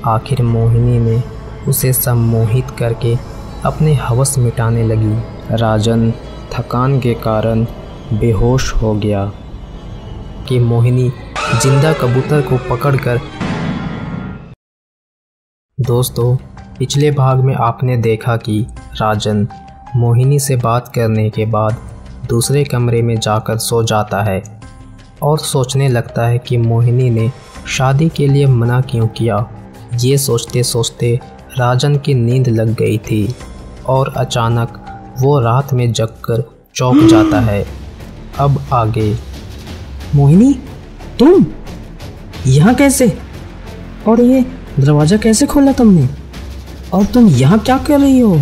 आखिर मोहिनी ने उसे सम्मोहित करके अपने हवस मिटाने लगी। राजन थकान के कारण बेहोश हो गया कि मोहिनी जिंदा कबूतर को पकड़कर। दोस्तों, पिछले भाग में आपने देखा कि राजन मोहिनी से बात करने के बाद दूसरे कमरे में जाकर सो जाता है और सोचने लगता है कि मोहिनी ने शादी के लिए मना क्यों किया। ये सोचते सोचते राजन की नींद लग गई थी और अचानक वो रात में जगकर चौंक जाता है। अब आगे। मोहिनी, तुम यहाँ कैसे? और ये दरवाज़ा कैसे खोला तुमने? और तुम यहाँ क्या कर रही हो?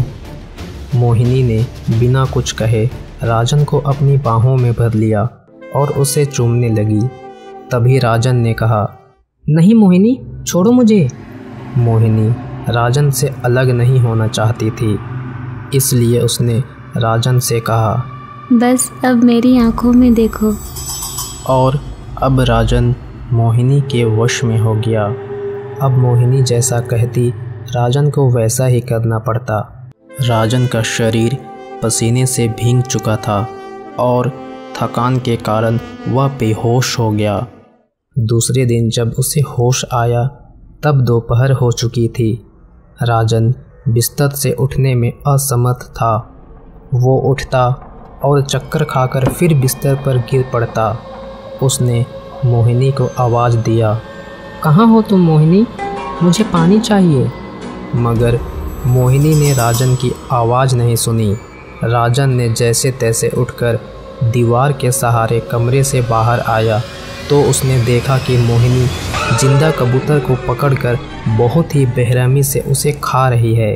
मोहिनी ने बिना कुछ कहे राजन को अपनी बाहों में भर लिया और उसे चूमने लगी। तभी राजन ने कहा, नहीं मोहिनी, छोड़ो मुझे। मोहिनी राजन से अलग नहीं होना चाहती थी, इसलिए उसने राजन से कहा, बस अब मेरी आंखों में देखो। और अब राजन मोहिनी के वश में हो गया। अब मोहिनी जैसा कहती राजन को वैसा ही करना पड़ता। राजन का शरीर पसीने से भीग चुका था और थकान के कारण वह बेहोश हो गया। दूसरे दिन जब उसे होश आया तब दोपहर हो चुकी थी। राजन बिस्तर से उठने में असमर्थ था। वो उठता और चक्कर खाकर फिर बिस्तर पर गिर पड़ता। उसने मोहिनी को आवाज़ दिया, कहाँ हो तुम मोहिनी? मुझे पानी चाहिए। मगर मोहिनी ने राजन की आवाज़ नहीं सुनी। राजन ने जैसे तैसे उठकर दीवार के सहारे कमरे से बाहर आया तो उसने देखा कि मोहिनी जिंदा कबूतर को पकड़कर बहुत ही बेरहमी से उसे खा रही है।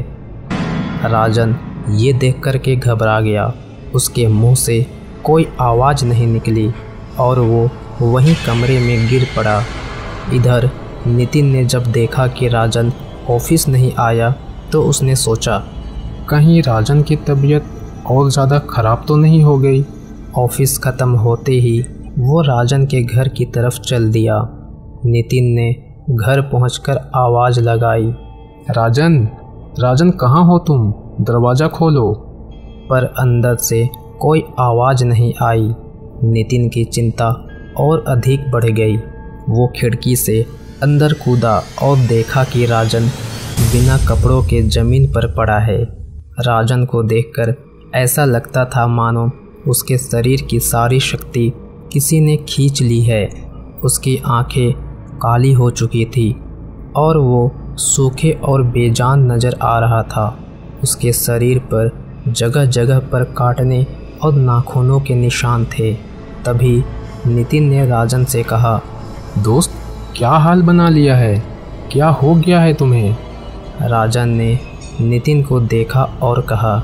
राजन ये देखकर के घबरा गया। उसके मुंह से कोई आवाज़ नहीं निकली और वो वहीं कमरे में गिर पड़ा। इधर नितिन ने जब देखा कि राजन ऑफिस नहीं आया तो उसने सोचा, कहीं राजन की तबीयत और ज़्यादा ख़राब तो नहीं हो गई। ऑफिस ख़त्म होते ही वो राजन के घर की तरफ चल दिया। नितिन ने घर पहुंचकर आवाज़ लगाई, राजन, राजन कहाँ हो तुम? दरवाज़ा खोलो। पर अंदर से कोई आवाज़ नहीं आई। नितिन की चिंता और अधिक बढ़ गई। वो खिड़की से अंदर कूदा और देखा कि राजन बिना कपड़ों के ज़मीन पर पड़ा है। राजन को देखकर ऐसा लगता था मानो उसके शरीर की सारी शक्ति किसी ने खींच ली है। उसकी आंखें काली हो चुकी थी और वो सूखे और बेजान नज़र आ रहा था। उसके शरीर पर जगह जगह पर काटने और नाखूनों के निशान थे। तभी नितिन ने राजन से कहा, दोस्त, क्या हाल बना लिया है? क्या हो गया है तुम्हें? राजन ने नितिन को देखा और कहा,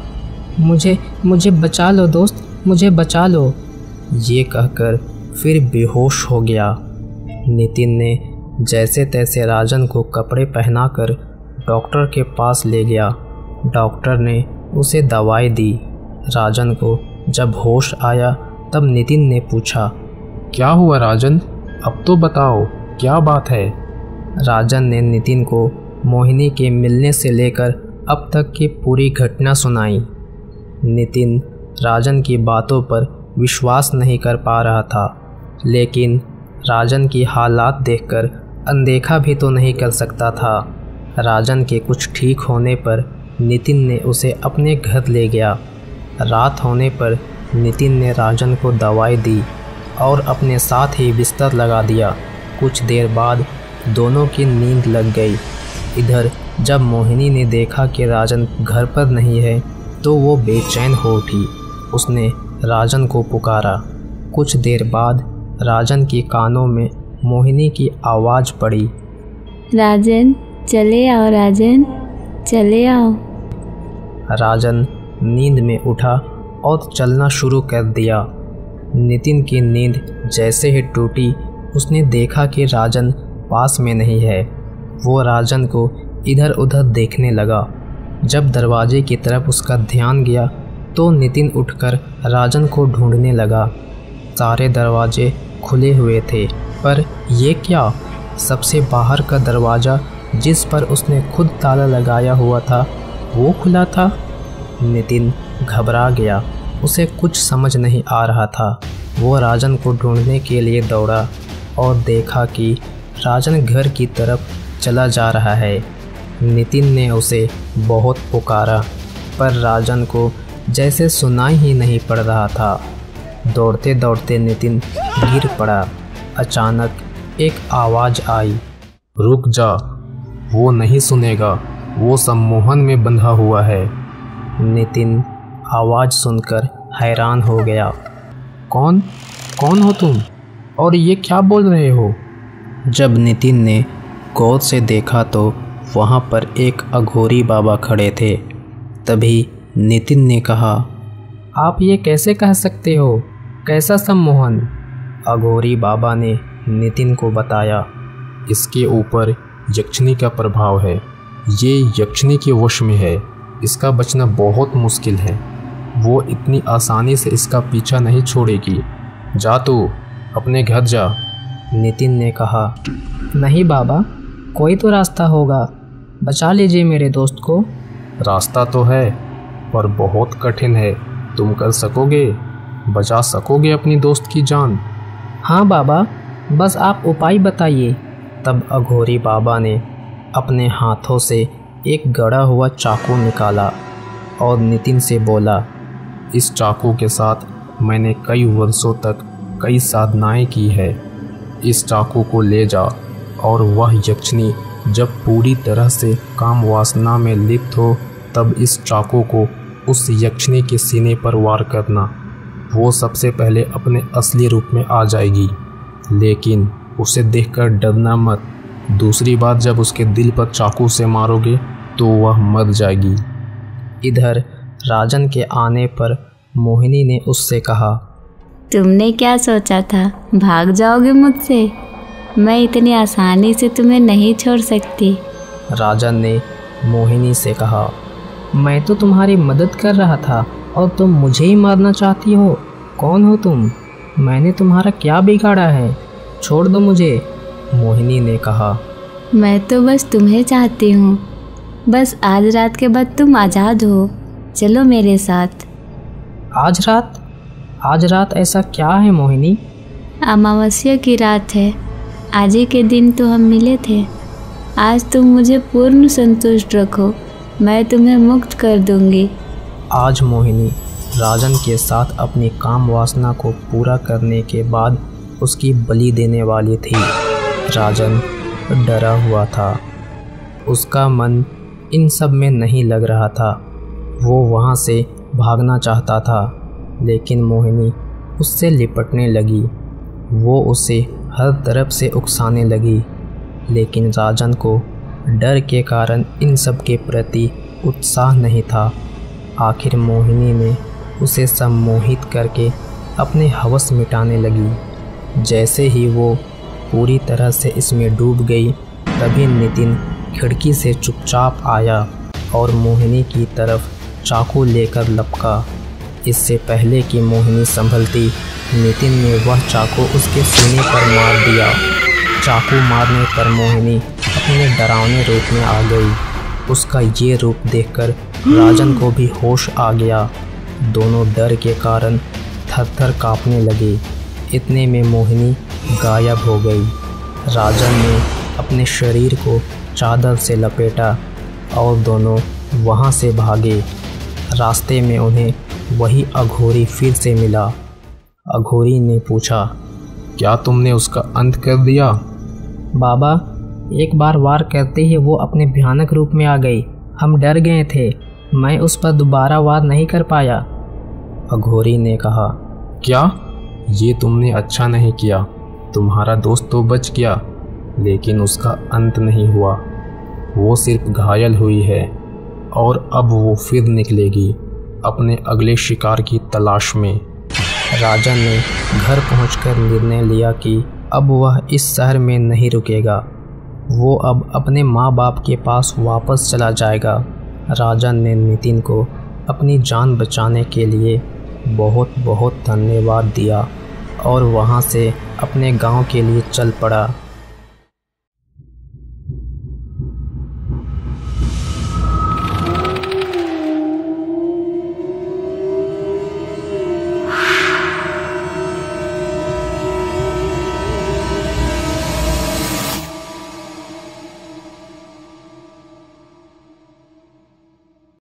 मुझे बचा लो दोस्त, मुझे बचा लो। ये कहकर फिर बेहोश हो गया। नितिन ने जैसे तैसे राजन को कपड़े पहनाकर डॉक्टर के पास ले गया। डॉक्टर ने उसे दवाई दी। राजन को जब होश आया तब नितिन ने पूछा, क्या हुआ राजन? अब तो बताओ, क्या बात है? राजन ने नितिन को मोहिनी के मिलने से लेकर अब तक की पूरी घटना सुनाई। नितिन राजन की बातों पर विश्वास नहीं कर पा रहा था, लेकिन राजन की हालात देखकर अनदेखा भी तो नहीं कर सकता था। राजन के कुछ ठीक होने पर नितिन ने उसे अपने घर ले गया। रात होने पर नितिन ने राजन को दवाई दी और अपने साथ ही बिस्तर लगा दिया। कुछ देर बाद दोनों की नींद लग गई। इधर जब मोहिनी ने देखा कि राजन घर पर नहीं है तो वो बेचैन हो उठी। उसने राजन को पुकारा। कुछ देर बाद राजन के कानों में मोहिनी की आवाज़ पड़ी, राजन, चले आओ राजन, चले आओ। राजन नींद में उठा और चलना शुरू कर दिया। नितिन की नींद जैसे ही टूटी उसने देखा कि राजन पास में नहीं है। वो राजन को इधर उधर देखने लगा। जब दरवाजे की तरफ उसका ध्यान गया तो नितिन उठकर राजन को ढूंढने लगा। सारे दरवाजे खुले हुए थे, पर ये क्या, सबसे बाहर का दरवाज़ा जिस पर उसने खुद ताला लगाया हुआ था वो खुला था। नितिन घबरा गया, उसे कुछ समझ नहीं आ रहा था। वो राजन को ढूंढने के लिए दौड़ा और देखा कि राजन घर की तरफ चला जा रहा है। नितिन ने उसे बहुत पुकारा पर राजन को जैसे सुनाई ही नहीं पड़ रहा था। दौड़ते दौड़ते नितिन गिर पड़ा। अचानक एक आवाज़ आई, रुक जा, वो नहीं सुनेगा, वो सम्मोहन में बंधा हुआ है। नितिन आवाज़ सुनकर हैरान हो गया। कौन हो तुम और ये क्या बोल रहे हो? जब नितिन ने गौर से देखा तो वहाँ पर एक अघोरी बाबा खड़े थे। तभी नितिन ने कहा, आप ये कैसे कह सकते हो? कैसा सम्मोहन? अघोरी बाबा ने नितिन को बताया, इसके ऊपर यक्षिणी का प्रभाव है, ये यक्षिणी के वश में है, इसका बचना बहुत मुश्किल है। वो इतनी आसानी से इसका पीछा नहीं छोड़ेगी। जा तू अपने घर जा। नितिन ने कहा, नहीं बाबा, कोई तो रास्ता होगा, बचा लीजिए मेरे दोस्त को। रास्ता तो है पर बहुत कठिन है। तुम कर सकोगे? बचा सकोगे अपनी दोस्त की जान? हाँ बाबा, बस आप उपाय बताइए। तब अघोरी बाबा ने अपने हाथों से एक गड़ा हुआ चाकू निकाला और नितिन से बोला, इस चाकू के साथ मैंने कई वर्षों तक कई साधनाएं की है। इस चाकू को ले जा और वह यक्षिणी जब पूरी तरह से काम वासना में लिप्त हो तब इस चाकू को उस यक्षिणी के सीने पर वार करना। वो सबसे पहले अपने असली रूप में आ जाएगी, लेकिन उसे देखकर डरना मत। दूसरी बार जब उसके दिल पर चाकू से मारोगे तो वह मर जाएगी। इधर राजन के आने पर मोहिनी ने उससे कहा, तुमने क्या सोचा था, भाग जाओगे मुझसे? मैं इतनी आसानी से तुम्हें नहीं छोड़ सकती। राजन ने मोहिनी से कहा, मैं तो तुम्हारी मदद कर रहा था और तुम मुझे ही मारना चाहती हो। कौन हो तुम? मैंने तुम्हारा क्या बिगाड़ा है? छोड़ दो मुझे। मोहिनी ने कहा, मैं तो बस तुम्हें चाहती हूँ। बस आज रात के बाद तुम आज़ाद हो, चलो मेरे साथ। आज रात? आज रात ऐसा क्या है मोहिनी? अमावस्या की रात है। आज ही के दिन तो हम मिले थे। आज तुम मुझे पूर्ण संतुष्ट रखो, मैं तुम्हें मुक्त कर दूंगी। आज मोहिनी राजन के साथ अपनी काम वासना को पूरा करने के बाद उसकी बलि देने वाली थी। राजन डरा हुआ था, उसका मन इन सब में नहीं लग रहा था। वो वहाँ से भागना चाहता था, लेकिन मोहिनी उससे लिपटने लगी। वो उसे हर तरफ से उकसाने लगी, लेकिन राजन को डर के कारण इन सब के प्रति उत्साह नहीं था। आखिर मोहिनी ने उसे सम्मोहित करके अपने हवस मिटाने लगी। जैसे ही वो पूरी तरह से इसमें डूब गई, तभी नितिन खिड़की से चुपचाप आया और मोहिनी की तरफ चाकू लेकर लपका। इससे पहले कि मोहिनी संभलती, नितिन ने वह चाकू उसके सीने पर मार दिया। चाकू मारने पर मोहिनी अपने डरावने रूप में आ गई। उसका ये रूप देखकर राजन को भी होश आ गया। दोनों डर के कारण थर-थर कांपने लगे। इतने में मोहिनी गायब हो गई। राजन ने अपने शरीर को चादर से लपेटा और दोनों वहाँ से भागे। रास्ते में उन्हें वही अघोरी फिर से मिला। अघोरी ने पूछा, क्या तुमने उसका अंत कर दिया? बाबा, एक बार वार करते ही वो अपने भयानक रूप में आ गई। हम डर गए थे, मैं उस पर दोबारा वार नहीं कर पाया। अघोरी ने कहा, क्या? ये तुमने अच्छा नहीं किया। तुम्हारा दोस्त तो बच गया, लेकिन उसका अंत नहीं हुआ। वो सिर्फ घायल हुई है और अब वो फिर निकलेगी अपने अगले शिकार की तलाश में। राजन ने घर पहुंचकर निर्णय लिया कि अब वह इस शहर में नहीं रुकेगा। वो अब अपने माँ बाप के पास वापस चला जाएगा। राजन ने नितिन को अपनी जान बचाने के लिए बहुत बहुत धन्यवाद दिया और वहाँ से अपने गांव के लिए चल पड़ा।